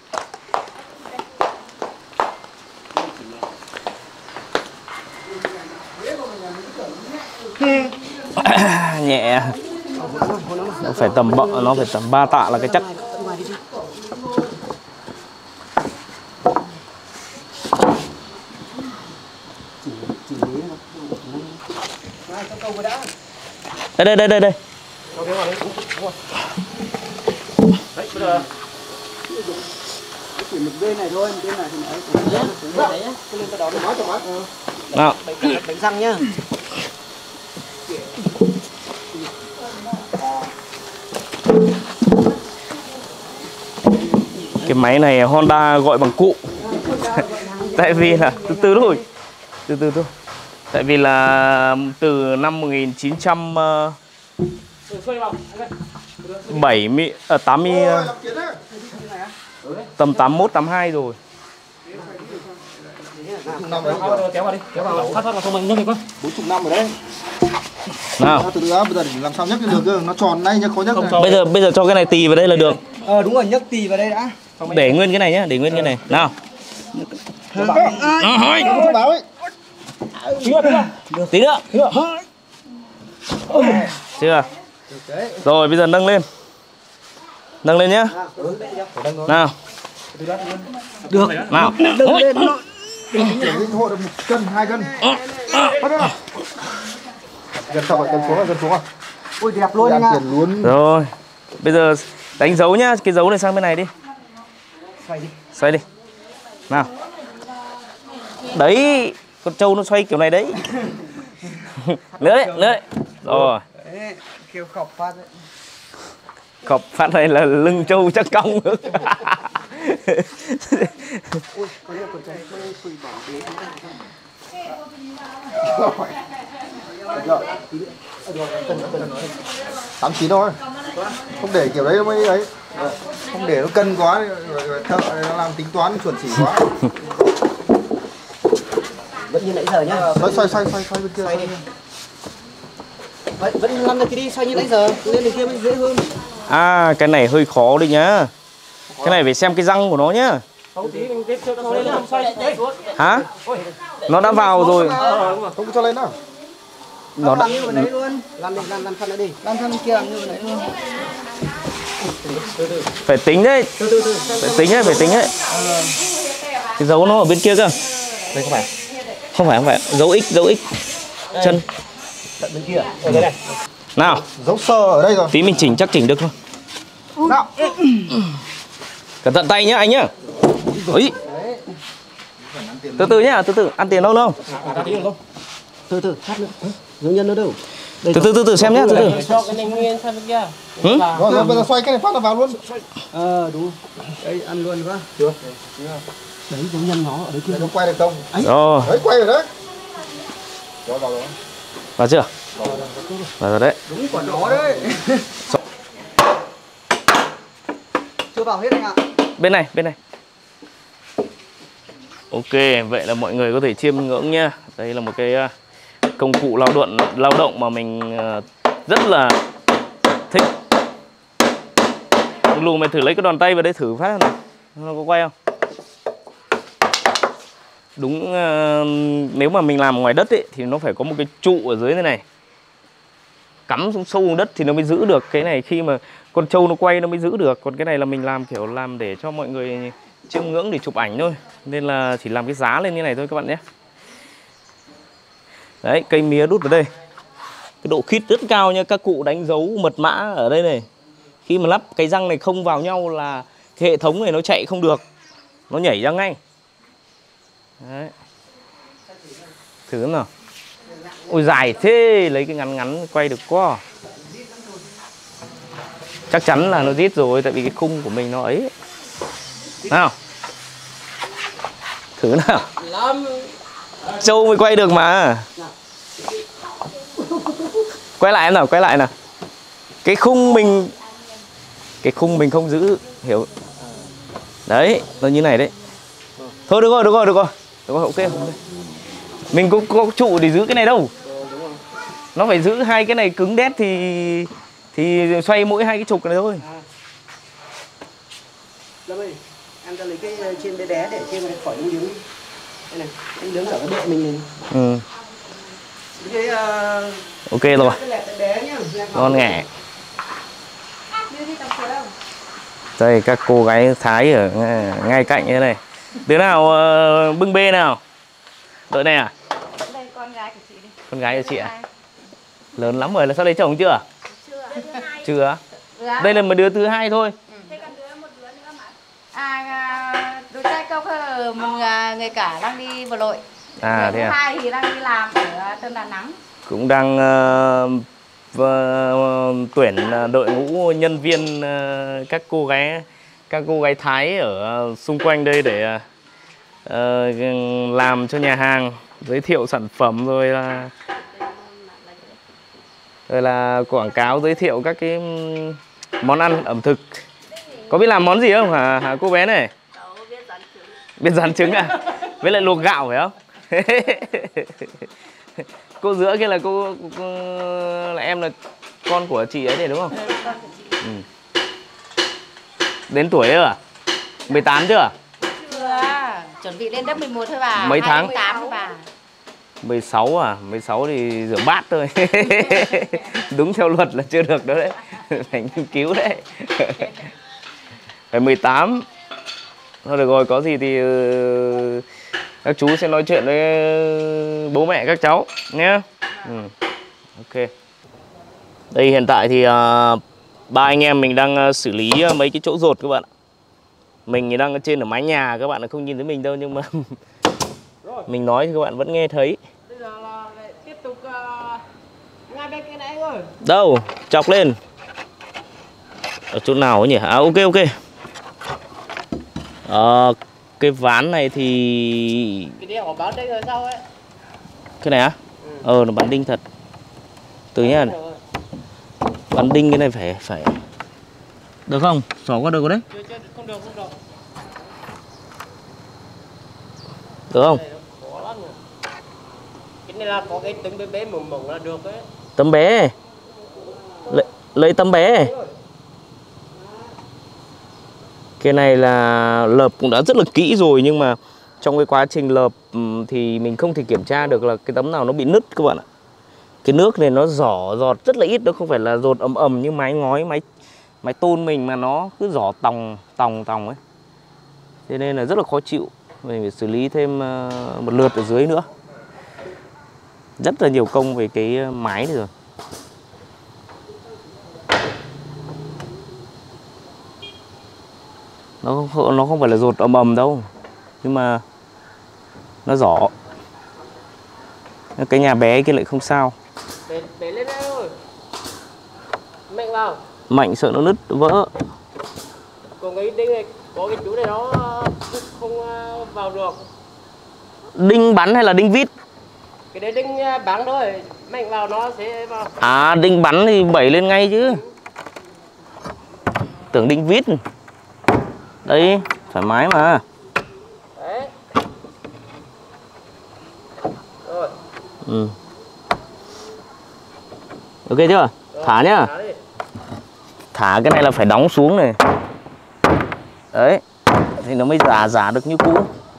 Nhẹ. Nó phải tầm 3 tạ là cái chắc. Đây. chỉ một bên này thôi, bên này thì Nào. đánh răng nhá. Cái máy này Honda gọi bằng cụ. Tại vì là từ thôi. Từ thôi. Tại vì là từ năm 1970 80 tầm 81 82 rồi. Kéo vào đi, kéo vào phát vào không mình nhấc đi con. 40 năm rồi đấy. Nào. Từ đó bây giờ làm sao nhấc được cơ, nó tròn này nhấc khó nhấc này. Bây giờ cho cái này tì vào đây là được. Đúng rồi, nhấc tì vào đây đã. Để nguyên cái này nhá, để nguyên cái này. Nào. Báo ấy. Tí nữa. Chưa? Rồi bây giờ nâng lên. Nâng lên nhá. Nào. Được. Nào. Nâng lên nó. Linh hộ được 1 cân, 2 cân. Gần sau rồi, gần xuống rồi. Ôi đẹp luôn anh ạ. Tiền luôn. Rồi. Bây giờ đánh dấu nhá, cái dấu này sang bên này đi. Xoay đi. Nào. Đấy, con trâu nó xoay kiểu này đấy. Nữa đấy. Rồi. Đấy, kêu khọc phát đấy. Khọc phát này là lưng trâu chắc cong. Ôi, có lẽ con trai con phơi bỏ đế. 89 thôi. Không để kiểu đấy nó mới ấy. Không để nó cân quá, thợ nó làm tính toán chuẩn chỉ quá. Vẫn như nãy giờ nhá. Xoay bên kia. Vẫn lăn được cái đi, xoay như nãy giờ. Lên bên kia mới dễ hơn. À, cái này hơi khó đấy nhá. Cái này phải xem cái răng của nó nhá. Không tí mình tiếp cho lên không xoay. Hả? Nó đã vào rồi. Không cho lên nào. Nó đã... Lăn như vừa nãy luôn. Lăn thân nữa đi. Lăn thân kia làm như vừa nãy luôn. Phải tính đấy. Phải tính đấy. Cái dấu nó ở bên kia cơ. Đây không phải. Không phải. Dấu X. Chân. Tận bên kia. Ở đây này. Nào. Dấu sơ ở đây rồi. Tí mình chắc chỉnh được thôi. Nào. Cẩn thận tay nhá anh nhá. Ấy. Từ nhá, ăn tiền đâu đâu. Từ sát nữa. Dấu nhân nó đâu? Từ xem nhá, từ. Cho cái này nguyên sang bên kia. Rồi bây giờ xoay cái này phát là vào luôn. Đúng. Đây ăn luôn quá. Đấy giống nhân nó ở đấy kia. Nó quay được không? Rồi. Đấy, quay rồi đấy. Rồi vào rồi. Vào chưa? Vào rồi đấy. Đúng quả đó đấy. Chưa vào hết anh ạ. Bên này, bên này. Ok, vậy là mọi người có thể chiêm ngưỡng nhá. Đây là một cái công cụ lao động mà mình rất là thích. Lù mày thử lấy cái đòn tay vào đây thử phát này. Nó có quay không? Đúng, nếu mà mình làm ngoài đất ấy, thì nó phải có một cái trụ ở dưới thế này. Cắm xuống sâu xuống đất thì nó mới giữ được. Cái này khi mà con trâu nó quay nó mới giữ được. Còn cái này là mình làm kiểu làm để cho mọi người chiêm ngưỡng để chụp ảnh thôi. Nên là chỉ làm cái giá lên như này thôi các bạn nhé. Đấy, cây mía đút vào đây. Cái độ khít rất cao nha. Các cụ đánh dấu mật mã ở đây này. Khi mà lắp cái răng này không vào nhau là cái hệ thống này nó chạy không được. Nó nhảy ra ngay. Đấy. Thử xem nào. Ôi dài thế, lấy cái ngắn ngắn quay được quá. Chắc chắn là nó rít rồi, tại vì cái khung của mình nó ấy. Nào. Thử nào. Châu mới quay được mà. Quay lại em nào, quay lại nào. Cái khung mình không giữ, hiểu. Đấy, nó như này đấy. Thôi được rồi, được rồi, được rồi. Được rồi, ok. Mình cũng có trụ để giữ cái này đâu. Nó phải giữ hai cái này cứng đét thì xoay mỗi hai cái trục này thôi. Lâm ơi, em ra lấy cái trên bé bé để trên này khỏi đứng. Đây này, anh đứng ở cái bệ mình này. Ừ. Cái Ok rồi. cái lẹt bé nhá. Ngon nghẻ. Đây các cô gái Thái ở ngay cạnh như thế này. Đứa nào bưng bê nào? Đợi này à? Đây con gái của chị đi. Con gái của chị à? Lớn lắm rồi, là sao lấy chồng chưa? Chưa. Đây là một đứa thứ hai thôi. Thế còn một đứa nữa mà. Đứa trai công hay một người cả đang đi bộ đội. À thế à? Hai thì đang đi làm ở Tân Đà Nẵng. Cũng đang tuyển đội ngũ nhân viên, các cô gái Thái ở xung quanh đây để làm cho nhà hàng, giới thiệu sản phẩm rồi là quảng cáo, giới thiệu các cái món ăn ẩm thực. Có biết làm món gì không hả cô bé này? Biết rán trứng à? Với lại luộc gạo phải không? Cô giữa kia là cô là em là con của chị ấy này đúng không? Ừ. Đến tuổi rồi à? 18 chưa? Chưa, chuẩn bị lên lớp 11 thôi bà. Mấy tháng? 28 thôi bà. 16 à? 16 thì rửa bát thôi. Đúng theo luật là chưa được đó đấy. Phải nghiên cứu đấy. Phải 18. Thôi được rồi, có gì thì các chú sẽ nói chuyện với bố mẹ các cháu nhé. Ok. Đây hiện tại thì ba anh em mình đang xử lý mấy cái chỗ rột các bạn ạ. Mình thì đang ở trên ở mái nhà, các bạn không nhìn thấy mình đâu nhưng mà mình nói thì các bạn vẫn nghe thấy. Bây giờ là tiếp tục ngay bên cái này rồi. Đâu, chọc lên. Ở chỗ nào ấy nhỉ? À ok ok. Cái ván này thì Cái đeo của bán đây rồi sao ấy? cái này á? Nó bán đinh thật. Từ nhá. Bán đinh cái này phải được không? Xỏ qua được rồi đấy. Không được. Được không? Cái này là có cái tấm bé bé mỏng là được đấy. Tấm bé. Lấy tấm bé. Cái này là lợp cũng đã rất là kỹ rồi, nhưng mà trong cái quá trình lợp thì mình không thể kiểm tra được là cái tấm nào nó bị nứt các bạn ạ. Cái nước này nó giọt rất là ít, nó không phải là dột ầm như mái ngói, mái tôn mình, mà nó cứ giỏ tòng ấy. Thế nên là rất là khó chịu. Mình phải xử lý thêm một lượt ở dưới nữa. Rất là nhiều công về cái mái này rồi. Nó không phải là dột ầm đâu, nhưng mà nó giỏ. Cái nhà bé kia lại không sao. Để lên đây rồi. Mạnh vào. Mạnh sợ nó nứt vỡ. Còn cái đinh này Có cái chú này nó không vào được. Đinh bắn hay là đinh vít? Cái đấy đinh bắn thôi, mạnh vào nó sẽ vào. À, đinh bắn thì bẩy lên ngay chứ. Tưởng đinh vít. Đây, thoải mái mà. Đấy. Rồi. Ừ. Ok chưa? Rồi, Thả nhá. thả đi. Thả cái này là phải đóng xuống này. Đấy. Thì nó mới giả được như cũ.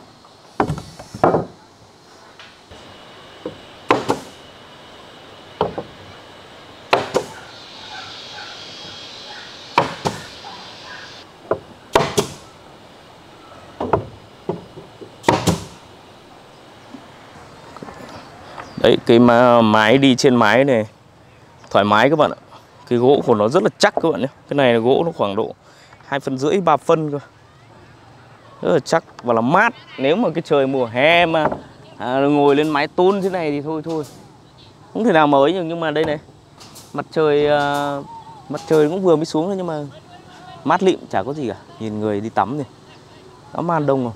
Đấy, cái mái đi trên mái này thoải mái các bạn ạ. Cái gỗ của nó rất là chắc các bạn nhé. Cái này là gỗ nó khoảng độ 2,5 phân 3 phân cơ. Rất là chắc và là mát. Nếu mà cái trời mùa hè mà ngồi lên mái tôn thế này thì thôi không thể nào mà ấy được. Nhưng mà đây này, mặt trời cũng vừa mới xuống thôi, nhưng mà mát lịm chả có gì cả. Nhìn người đi tắm này, tắm man đông không?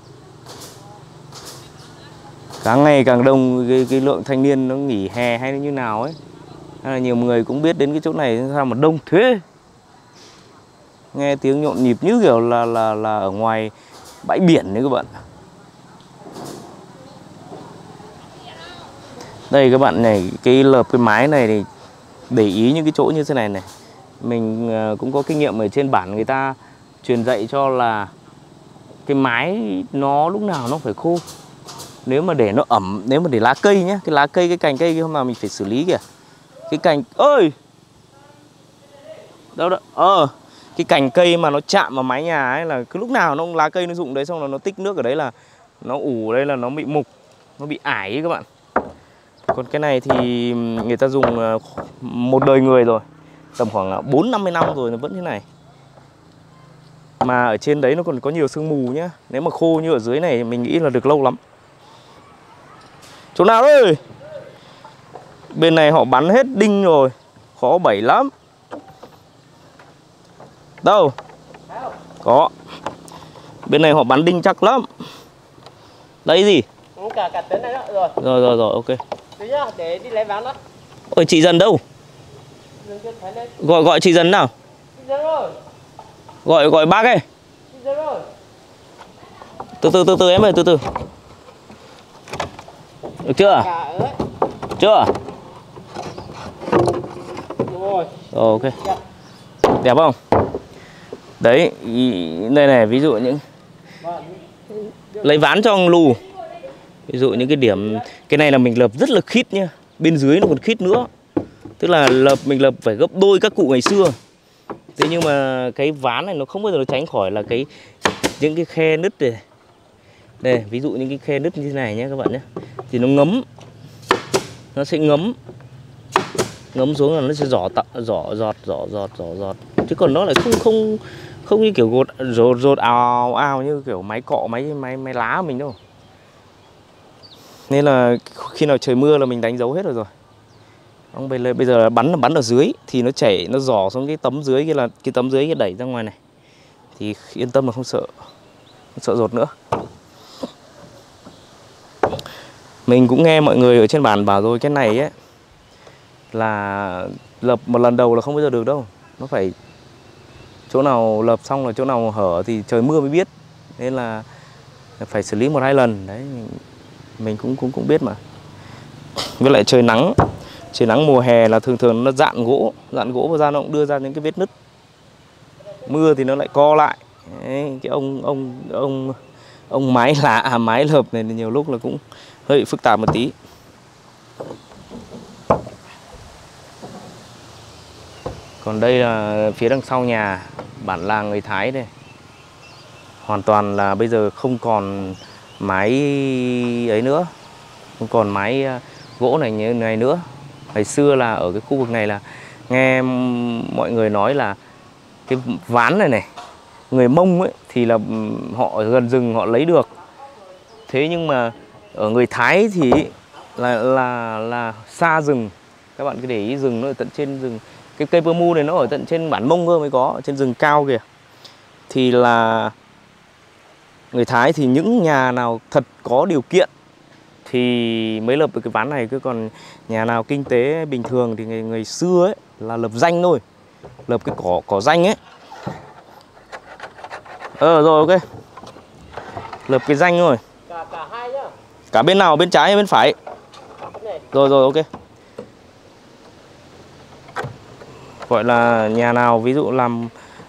Càng ngày càng đông cái lượng thanh niên nó nghỉ hè hay như nào ấy. Hay là nhiều người cũng biết đến cái chỗ này sao mà đông thế. Nghe tiếng nhộn nhịp như kiểu là ở ngoài bãi biển đấy các bạn. Đây các bạn này, cái lợp cái mái này thì để ý những cái chỗ như thế này này. Mình cũng có kinh nghiệm ở trên bản người ta truyền dạy cho là cái mái nó lúc nào nó phải khô. Nếu mà để nó ẩm, nếu mà để lá cây nhé, cái lá cây, cái cành cây hôm nào mình phải xử lý kìa. Cái cành ơi, đâu đó, cái cành cây mà nó chạm vào mái nhà ấy là cứ lúc nào nó lá cây nó rụng đấy, xong rồi nó tích nước ở đấy là nó ủ ở đây là nó bị mục, nó bị ải ấy các bạn. Còn cái này thì người ta dùng một đời người rồi, tầm khoảng 4-50 năm rồi nó vẫn thế này. Mà ở trên đấy nó còn có nhiều sương mù nhá. Nếu mà khô như ở dưới này mình nghĩ là được lâu lắm. Chỗ nào ơi? Bên này họ bắn hết đinh rồi, khó bẩy lắm. Đâu? Có. Bên này họ bắn đinh chắc lắm. Đấy gì? Cả tấn này đó rồi. Rồi, ok. Đấy nhá, để đi lấy ván đó. Ôi chị Dần đâu? Gọi chị Dần nào? Đi ra rồi. Gọi bác ấy. Đi ra rồi. Từ em ơi, từ. Được chưa? Cả ấy. Chưa? Rồi. Ok. Đẹp không? Đấy, đây này, ví dụ những lấy ván cho ông lù. Ví dụ những cái điểm, cái này là mình lợp rất là khít nhá. Bên dưới nó còn khít nữa. Tức là mình lợp phải gấp đôi các cụ ngày xưa. Thế nhưng mà cái ván này nó không bao giờ nó tránh khỏi là những cái khe nứt này. Đây, ví dụ những cái khe nứt như thế này nhé các bạn nhé. Thì nó ngấm. Nó sẽ ngấm xuống là nó sẽ giọt. Chứ còn nó lại không như kiểu rột ào như kiểu máy cọ, máy lá của mình đâu. Nên là khi nào trời mưa là mình đánh dấu hết rồi. Ông bây giờ bắn ở dưới thì nó chảy, nó giỏ xuống cái tấm dưới kia, là cái tấm dưới kia đẩy ra ngoài này. Thì yên tâm là không sợ rột nữa. Mình cũng nghe mọi người ở trên bản bảo rồi, cái này ấy là lợp một lần đầu là không bao giờ được đâu. Nó phải chỗ nào lợp xong là chỗ nào hở thì trời mưa mới biết. Nên là phải xử lý 1-2 lần. Đấy, mình cũng biết mà. Với lại trời nắng mùa hè là thường nó dạn gỗ và ra nó cũng đưa ra những cái vết nứt. Mưa thì nó lại co lại. Đấy, cái ông mái lợp này nhiều lúc là cũng hơi phức tạp một tí. Còn đây là phía đằng sau nhà, bản làng người Thái đây. Hoàn toàn là bây giờ không còn mái ấy nữa, không còn mái gỗ này như này nữa. Ngày xưa là ở cái khu vực này là nghe mọi người nói là cái ván này người Mông ấy thì là họ ở gần rừng họ lấy được. Thế nhưng mà ở người Thái thì là xa rừng. Các bạn cứ để ý, rừng nó ở tận trên rừng. Cái cây pơ mu này nó ở tận trên bản Mông cơ mới có, ở trên rừng cao kìa. Thì là Người Thái thì những nhà nào thật có điều kiện thì mới lập được cái ván này, cứ còn nhà nào kinh tế bình thường thì người xưa ấy là lập danh thôi, lập cái cỏ danh ấy. Rồi ok, lập cái danh thôi. Cả hai nhá. Cả bên nào, bên trái hay bên phải? Rồi ok. Gọi là nhà nào ví dụ làm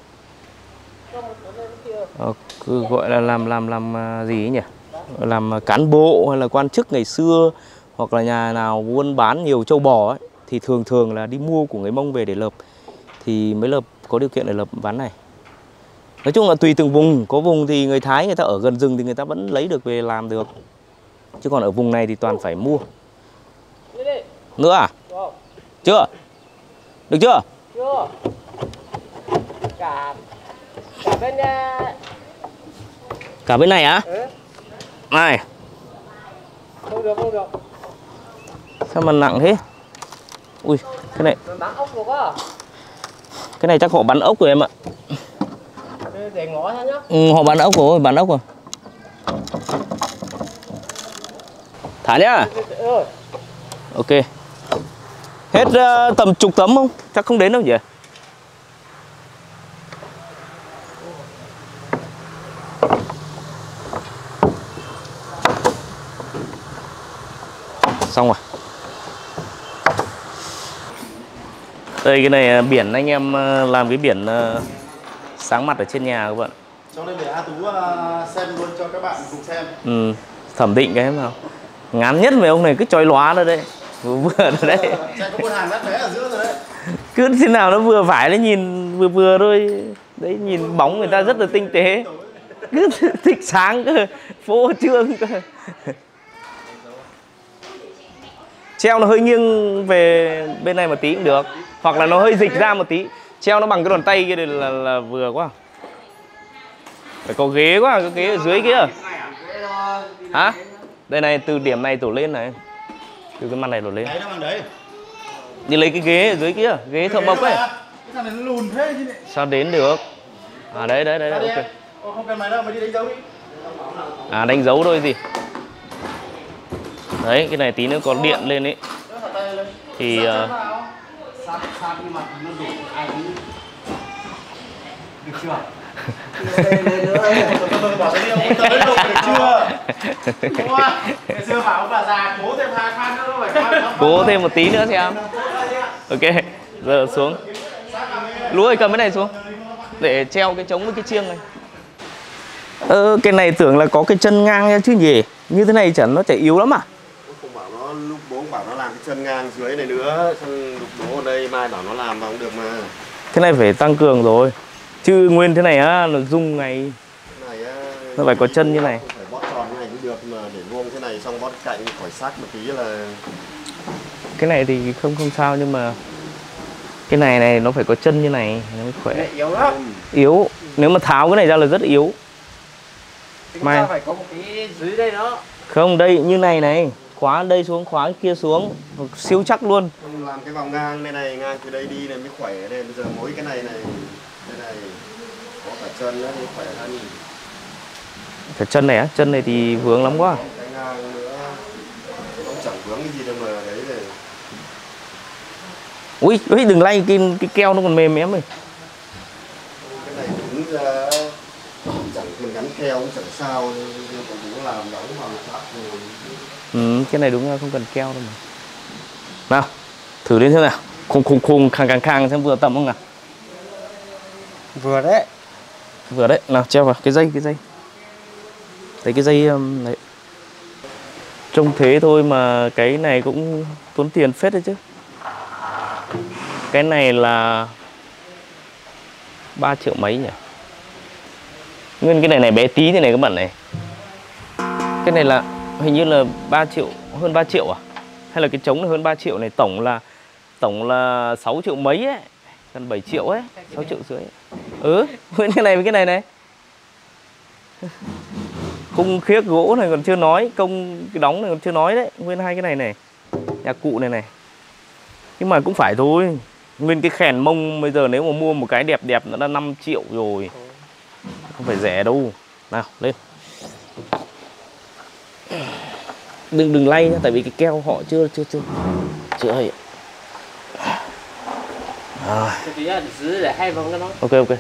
cứ gọi là làm gì ấy nhỉ? Làm cán bộ hay là quan chức ngày xưa, hoặc là nhà nào buôn bán nhiều trâu bò ấy thì thường là đi mua của người Mông về để lập, thì mới lập, có điều kiện để lập ván này. Nói chung là tùy từng vùng, có vùng thì người Thái người ta ở gần rừng thì người ta vẫn lấy được về làm được. Chứ còn ở vùng này thì toàn phải mua. Nữa à? Chưa? Được chưa? Chưa. Cả bên Cả bên này á? Này. không được. Sao mà nặng thế? Ui, cái này Bắn ốc được á. cái này chắc họ bắn ốc rồi em ạ. Để ngó thôi nhá. Họ bắn ốc rồi, Thả nhá. Ok. Hết tầm chục tấm không? Chắc không đến đâu nhỉ? Xong rồi. Đây cái này biển anh em làm cái biển sáng mặt ở trên nhà các bạn. Cho nên để A Tú xem luôn cho các bạn cùng xem. Thẩm định cái nào. Ngán nhất về ông này cứ chói lóa ra đây. Vừa rồi đấy. Chạy có một hàng lát bé ở giữa rồi đấy. Cứ thế nào nó vừa phải, nó nhìn vừa thôi. Đấy, nhìn bóng người ta rất là tinh tế. Cứ thích sáng cơ, phô trương cơ. Treo nó hơi nghiêng về bên này một tí cũng được, hoặc là nó hơi dịch ra một tí. Treo nó bằng cái đòn tay kia là vừa quá. Phải có ghế quá, cái ghế ở dưới kia. Hả? Đây này, từ điểm này đổ lên này. Từ cái mặt này đổ lên. Đấy, nó bằng đấy. Đi lấy cái ghế ở dưới kia, ghế thợ mộc ấy. Cái thằng này nó lùn thế chứ. Sao đến được? À đấy, ok. Không cần mày đâu, mày đi đánh dấu đi. À đánh dấu thôi gì. Đấy, cái này tí nữa có điện lên ấy. Thì Sát nhưng mà nó đủ ai cũng được chưa? Bảo cái đi ông tới được chưa? Ngày xưa bảo ông bà già cố thêm 2 phát nữa phải. cố thêm một tí nữa xem. Ok, giờ xuống. Lũ ơi cầm cái này xuống để treo cái trống với cái chiêng này. Cái này tưởng là có cái chân ngang nha chứ nhỉ? Như thế này chẳng nó chả yếu lắm à? Không bảo nó, lúc bố bảo nó làm cái chân ngang dưới này nữa, xong lúc bố ở đây mai bảo nó làm vào cũng được mà. Thế này phải tăng cường rồi. Chứ nguyên thế này á, nó rung ngày. Cái này á, Nó phải có chân như này. không phải bót tròn như này cũng được, mà để vuông thế này xong bót cạnh khỏi sát một tí là... Cái này thì không sao, nhưng mà cái này nó phải có chân như này nó mới khỏe. Yếu lắm. Yếu. Nếu mà tháo cái này ra là rất yếu. Mai phải có một cái dưới đây đó. Không, đây như này, khóa đây xuống, khóa cái kia xuống, siêu chắc luôn. Làm cái vòng ngang này này, ngang từ đây đi này mới khỏe đây. Bây giờ mỗi cái này này có cả chân nữa mới khỏe hơn. Cái chân này á, chân này thì vướng lắm quá. Cái ngang nữa cũng chẳng vướng cái gì đâu mà đấy rồi. Ui, đừng lay cái keo nó còn mềm em ơi. Cái này đúng ra chẳng cần gắn keo cũng chẳng sao, nhưng còn bố làm đóng vào sắt rồi. Cái này đúng là không cần keo đâu mà. Nào, thử lên xem nào. Khùng khang xem vừa tầm không nào. Vừa đấy. Vừa đấy, nào treo vào cái dây. Thấy cái dây đấy. Trông thế thôi mà cái này cũng tốn tiền phết đấy chứ. Cái này là 3 triệu mấy nhỉ? Nguyên cái này bé tí thế này các bạn này. Cái này là hình như là 3 triệu, hơn 3 triệu à? Hay là cái trống này hơn 3 triệu này, tổng là 6 triệu mấy ấy, gần 7 triệu ấy, 6 triệu rưỡi. Nguyên cái này với cái này này. Khung khiếc gỗ này còn chưa nói, công cái đóng này còn chưa nói đấy, nguyên hai cái này này. Nhà cụ này. Nhưng mà cũng phải thôi. Nguyên cái khèn Mông bây giờ nếu mà mua một cái đẹp nó đã 5 triệu rồi. Không phải rẻ đâu. Nào, lên. đừng lay nhá, tại vì cái keo họ chưa ấy. Ok ok.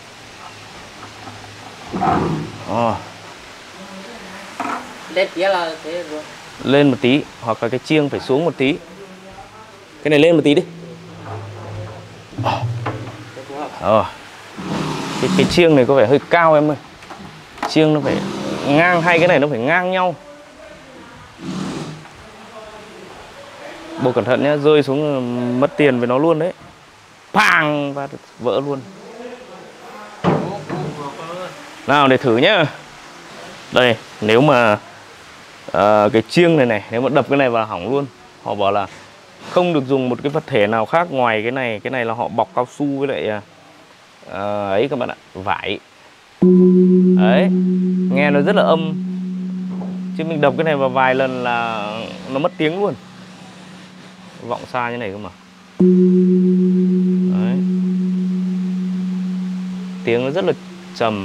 Lên một tí, hoặc là cái chiêng phải xuống một tí. Cái này lên một tí đi. Cái chiêng này có vẻ hơi cao em ơi. Chiêng nó phải ngang, hai cái này nó phải ngang nhau. Bộ cẩn thận nhá, rơi xuống mất tiền với nó luôn đấy. Pang và vỡ luôn. Nào để thử nhá. Đây, nếu mà cái chiêng này nếu mà đập cái này vào hỏng luôn. Họ bảo là không được dùng một cái vật thể nào khác ngoài cái này là họ bọc cao su với lại ấy các bạn ạ, vải. Đấy, nghe nó rất là âm. Chứ mình đập cái này vào vài lần là nó mất tiếng luôn. Vọng xa như này cơ mà. Đấy. Tiếng nó rất là trầm.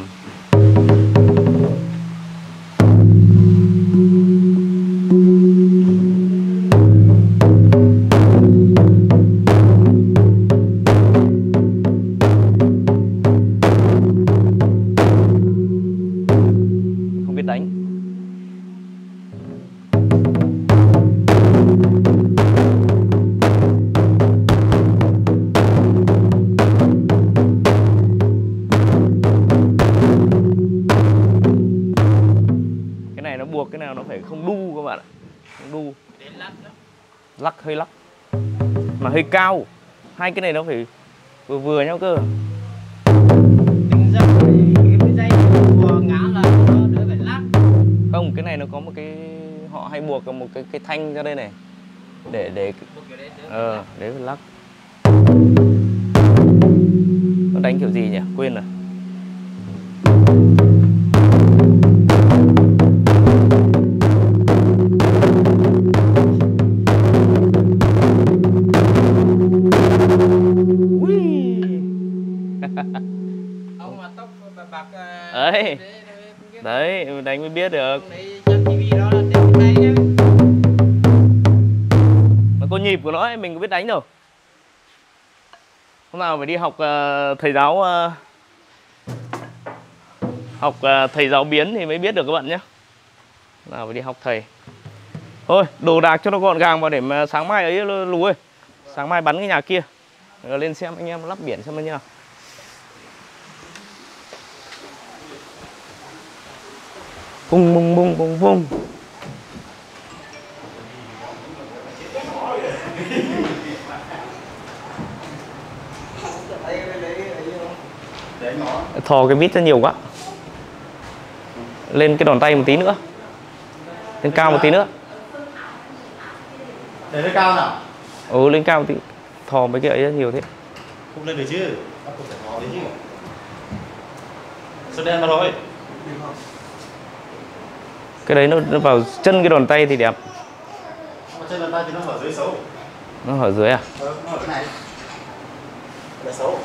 Không biết đánh. Buộc cái nào nó phải không đu các bạn ạ, không đu, lắc hơi lắc mà hơi cao, hai cái này nó phải vừa vừa nhau cơ. Không, cái này nó có một cái họ hay buộc một cái thanh ra đây này để để phải lắc. Nó đánh kiểu gì nhỉ, quên rồi. Đấy, đấy, đánh mới biết được. Nó có nhịp của nó ấy, mình có biết đánh đâu. Hôm nào phải đi học thầy giáo biến thì mới biết được các bạn nhé. Nào phải đi học thầy. Thôi, đồ đạc cho nó gọn gàng vào để mà sáng mai ấy Lù ơi. Sáng mai bắn cái nhà kia. Rồi lên xem anh em lắp biển xem như nào. Bung bung bung bung bung. Thò cái vít ra nhiều quá. Lên cái đòn tay một tí nữa. Lên cao một tí nữa. Để lên cao nào? Ừ, lên cao một tí. Thò mấy cái ấy ra nhiều thế. Không lên được chứ. Bắt buộc phải thò đấy chứ. Sơn đen vào rồi. Cái đấy nó vào chân cái đòn tay thì đẹp. Chân đòn tay thì nó ở dưới xấu. Nó ở dưới à? Nó ở cái này. Là xấu.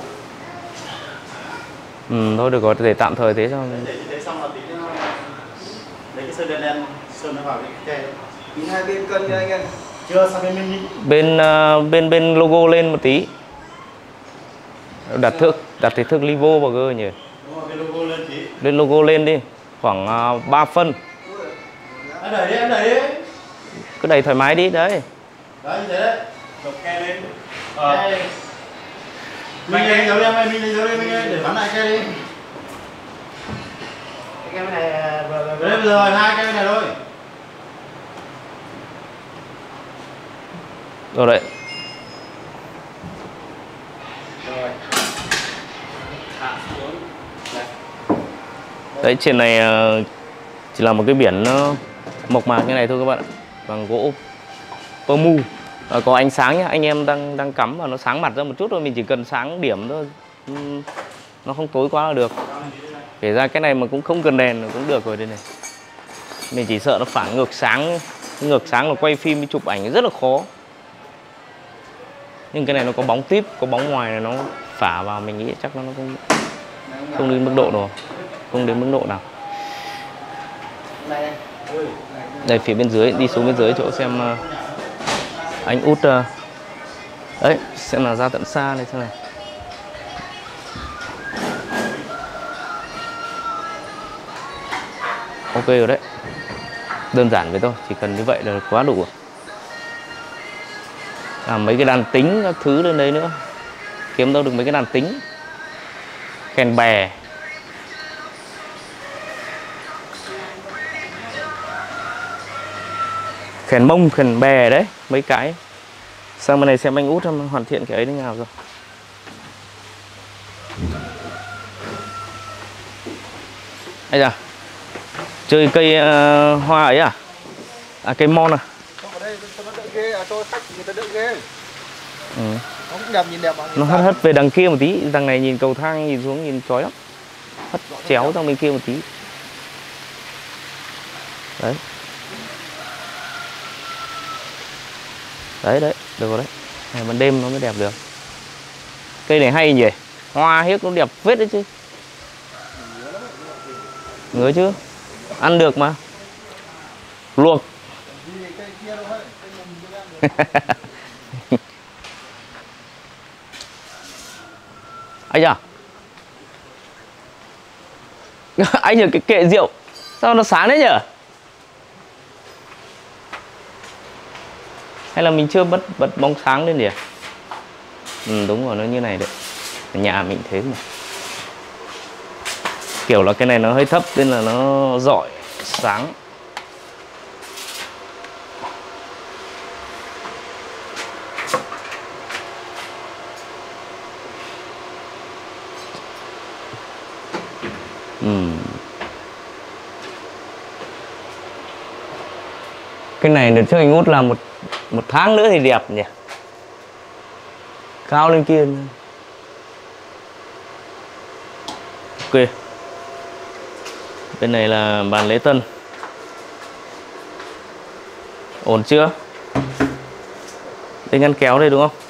Thôi được rồi, để tạm thời thế cho. Để như thế xong là tí nó lấy cái sơn đen sơn nó vào cái khe. Tí hai bên cân nha anh ơi. Chưa, sang bên Bên logo lên một tí. Đặt cái thước Livo vào cơ nhỉ. Đúng rồi, bên logo lên tí. Lên logo lên đi, khoảng 3 phân. Em đẩy đi, em đẩy đi. Cứ đẩy thoải mái đi đấy. Đấy, như thế đấy. Đập ke lên. Mình đánh dấu đi em ơi, mình đánh dấu đi, mình ơi, để bắn lại ke đi. Cái này vừa Bây giờ hai cái này thôi. Rồi đấy. rồi. Đấy, trên này chỉ là một cái biển mộc mạc như này thôi các bạn ạ. Bằng gỗ pơ-mu. Có ánh sáng nhá, anh em đang cắm vào nó sáng mặt ra một chút thôi, mình chỉ cần sáng điểm thôi. Nó không tối quá là được. Kể ra cái này mà cũng không cần đèn cũng được rồi đây này. Mình chỉ sợ nó phản ngược sáng là quay phim chụp ảnh rất là khó. Nhưng cái này nó có bóng tiếp, có bóng ngoài này nó phả vào, mình nghĩ chắc nó không đến mức độ nào. Không đến mức độ nào. Này. Đây phía bên dưới, đi xuống bên dưới chỗ xem anh út đấy, xem là ra tận xa này xem này. Ok rồi đấy. Đơn giản vậy thôi, chỉ cần như vậy là quá đủ. Mấy cái đàn tính các thứ lên đấy nữa. Kiếm đâu được mấy cái đàn tính. Kèn bè. Kèn mông, kèn bè đấy, mấy cái. Sang bên này xem anh út hoàn thiện cái ấy đến nào rồi. Ây da. Chơi cây hoa ấy à? À cây mon à? Không, ở đây cho nó đỡ ghê, cho khách người ta đỡ ghê. Ừ. Nó cũng đẹp, nhìn đẹp mà. Nó hất về đằng kia một tí, đằng này nhìn cầu thang nhìn xuống nhìn chói lắm. Hất chéo sang bên kia một tí. Đấy. Đấy đấy, được rồi đấy. Này ban đêm nó mới đẹp được. Cây này hay nhỉ? Hoa hiếc nó đẹp phết đấy chứ. Ngứa chứ. Ăn được mà. Luộc. Anh à? Anh ở cái kệ rượu sao nó sáng đấy nhỉ? Hay là mình chưa bật bóng sáng lên nhỉ? Ừ, đúng rồi, nó như này đấy. Ở nhà mình thế mà. Kiểu là cái này nó hơi thấp nên là nó rọi sáng. Cái này được cho anh út làm một tháng nữa thì đẹp nhỉ. Cao lên kia. Ok. Bên này là bàn lễ tân. Ổn chưa? Đây ngăn kéo đây đúng không?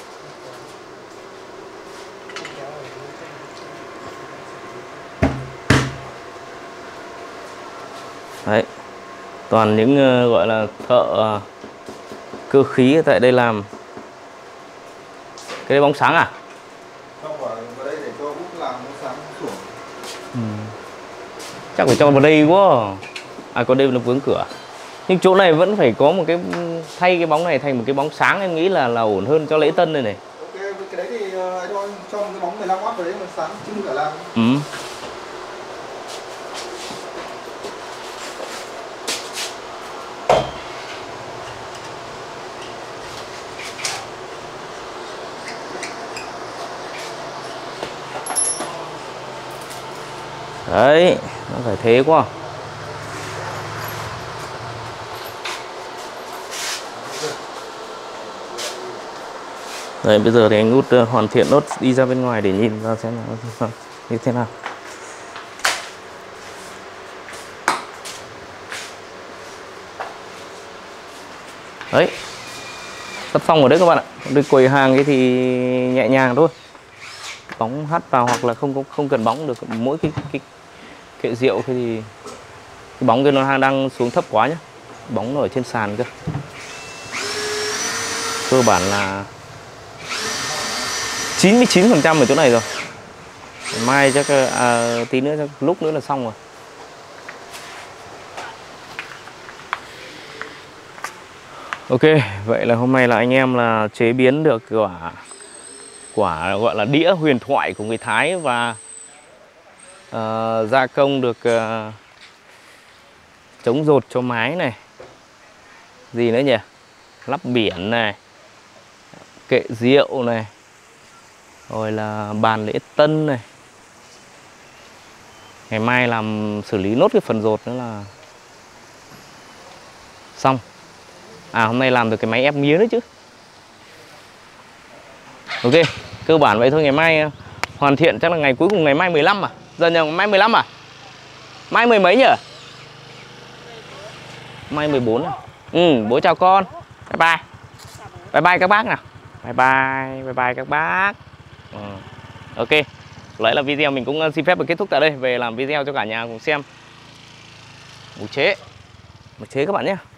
Đấy. Toàn những gọi là thợ cơ khí ở tại đây làm. Cái đấy bóng sáng à? Không, vào đây để cho út làm nó sáng xuống. Chắc phải cho vào đây quá. À có đây là vướng cửa. Nhưng chỗ này vẫn phải có một cái, thay cái bóng này thành một cái bóng sáng, em nghĩ là ổn hơn cho lễ tân này này. Ok, cái đấy thì thôi, cho một cái bóng 15W vào đấy mà sáng chứ cả làm. Đấy, nó phải thế quá. Đấy, bây giờ thì anh út hoàn thiện nốt, đi ra bên ngoài để nhìn ra xem là như thế nào. Đấy, sắp xong rồi đấy các bạn ạ. Đi quầy hàng ấy thì nhẹ nhàng thôi. Bóng hắt vào hoặc là không cần bóng được, mỗi cái kệ rượu thì cái bóng kia nó đang xuống thấp quá nhá. Bóng nó ở trên sàn cơ. Cơ bản là 99% ở chỗ này rồi. Mai chắc tí nữa chắc lúc nữa là xong rồi. Ok, vậy là hôm nay là anh em là chế biến được quả gọi là đĩa huyền thoại của người Thái và gia công được chống dột cho mái này. Gì nữa nhỉ? Lắp biển này, kệ rượu này, rồi là bàn lễ tân này. Ngày mai làm xử lý nốt cái phần dột nữa là xong. À hôm nay làm được cái máy ép mía nữa chứ. Ok, cơ bản vậy thôi. Ngày mai hoàn thiện chắc là ngày cuối cùng, ngày mai 15 à? Giờ nhờ mai 15 à? Mai mười mấy nhỉ? Mai 14 à? Bố chào con. Bye bye. Bye bye các bác nào. Bye bye, bye bye các bác. Ok, lấy là video mình cũng xin phép được kết thúc tại đây. Về làm video cho cả nhà cùng xem. Một chế các bạn nhé.